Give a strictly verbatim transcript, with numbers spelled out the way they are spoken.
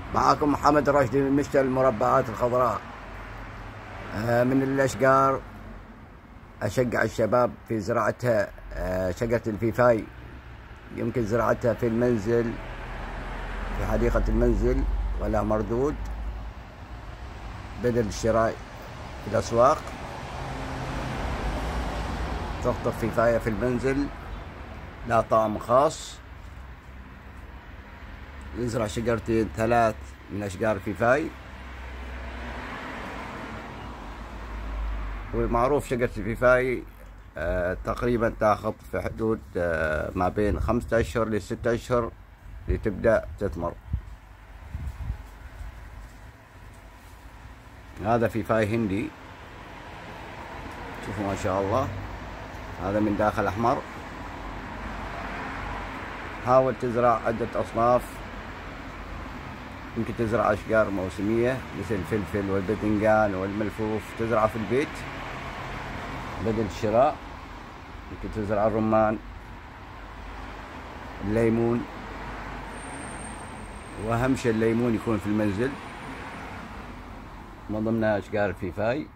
معاكم محمد الراشدي من مشتل المربعات الخضراء. من الأشجار أشجع الشباب في زراعتها شجرة الفيفاي. يمكن زراعتها في المنزل، في حديقة المنزل، ولا مردود بدل الشراء في الأسواق. تخطف فيفاية في المنزل، لا طعم خاص. نزرع شجرتين ثلاث من أشجار الفيفاي. ومعروف شجرة الفيفاي آه تقريبا تاخذ في حدود آه ما بين خمسة أشهر لستة أشهر لتبدأ تثمر. هذا فيفاي هندي، شوفوا ما شاء الله، هذا من داخل أحمر. حاول تزرع عدة أصناف. يمكن تزرع أشجار موسمية مثل الفلفل والباذنجان والملفوف، تزرعه في البيت بدل الشراء. يمكن تزرع الرمان، الليمون، وأهم شيء الليمون يكون في المنزل من ضمن أشجار الفيفاي.